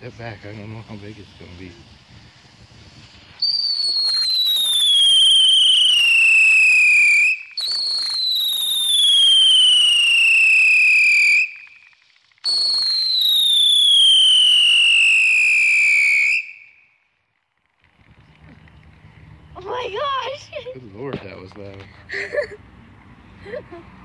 step back. I don't know how big it's going to be. Oh my gosh! Good Lord, that was loud.